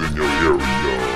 in your area.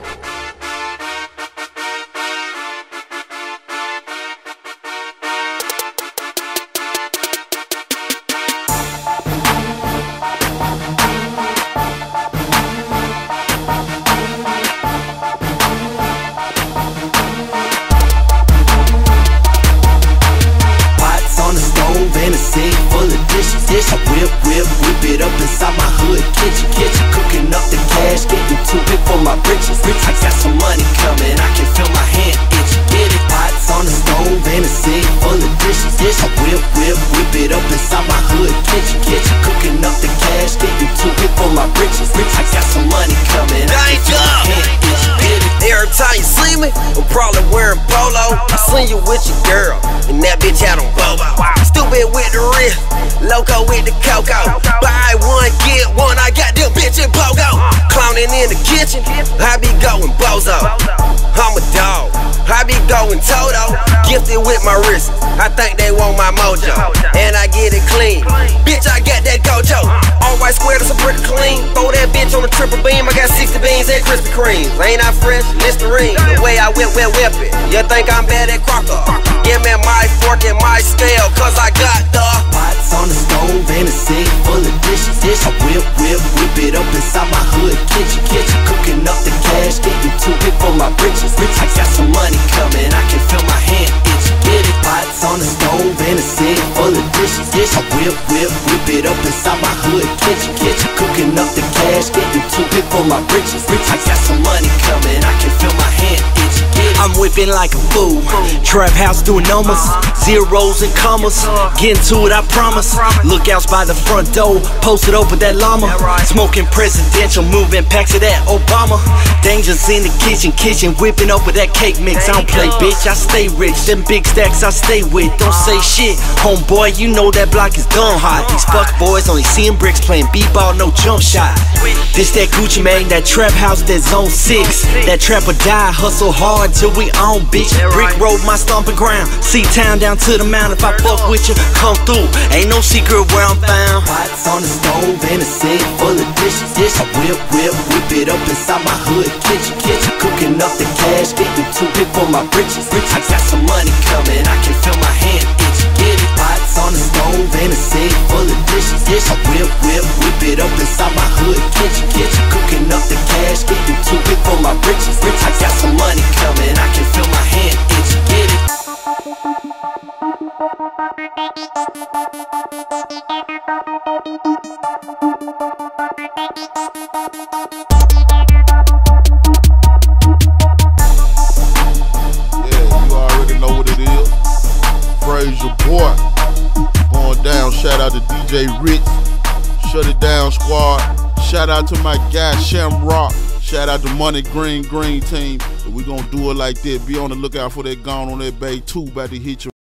And a sink full of dishes. I whip it up inside my hood kitchen. Cooking up the cash, getting too big for my britches. I got some money coming, I can feel my hand itch. Get it, pots on the stove and a sink full of dishes. I whip it up inside my hood kitchen. Cooking up the cash, getting too big for my britches. I got some money coming, I can feel my hand itch. Get it. Every time you see me, I'm probably wearing polo. I seen you with your girl, and that bitch out on Bobo. Stupid with the wrist, loco with the cocoa. Buy one, get one, I got them bitches pogo. Clowning in the kitchen, I be going bozo. I'm a dog, I be going Toto. Gifted with my wrist, I think they want my mojo. And I get it clean, bitch, I got that Gojo. All white square, that's a pretty clean. Throw that bitch on the triple beam, I got 60 beans and Krispy Kremes. Ain't I fresh? Listerine, the way I whip it. You think I'm bad at Crocker? Give me my fork and my scale, cause I got the pots on the stove and a sink full of dishes. I whip it up inside my hood kitchen. Cooking up the cash, getting too big for my britches. I got some money coming, I can feel my hand itch. Get it, pots on the stove and a sink full of dishes. I whip it up inside my hood kitchen. Cooking up the cash, getting too big for my britches. I got some money coming, I can feel my hand itch. I'm whipping like a fool, trap house doing numbers, zeros and commas, getting to it I promise. Lookouts by the front door, posted over that llama, smoking presidential, moving packs of that Obama. Dangers in the kitchen, whipping over that cake mix. I don't play bitch, I stay rich, them big stacks I stay with. Don't say shit, homeboy, you know that block is done hot. These fuck boys only seeing bricks, playing b-ball, no jump shot. This that Gucci Mane, that trap house, that zone 6. That trap or die, hustle hard till we on, bitch. Brick road my stomping ground, C-town down to the mountain. If I fuck with you, come through, ain't no secret where I'm found. Pots on the stove and a sink full of dishes. I whip it up inside my hood kitchen. Cooking up the cash, getting too big for my britches. I got some money coming, I can feel my hand itch. Get it, pots on the stove and a sink full of dishes. I whip it up inside my hood kitchen. Cooking up the cash, getting too big for my britches. I got some money coming, I can feel my hand itch. Get it. Your boy going down. Shout out to DJ Rich, Shut It Down Squad. Shout out to my guy Shamrock. Shout out to Money Green team. We gonna do it like that. Be on the lookout for that Gone on that Bay 2 about to hit you.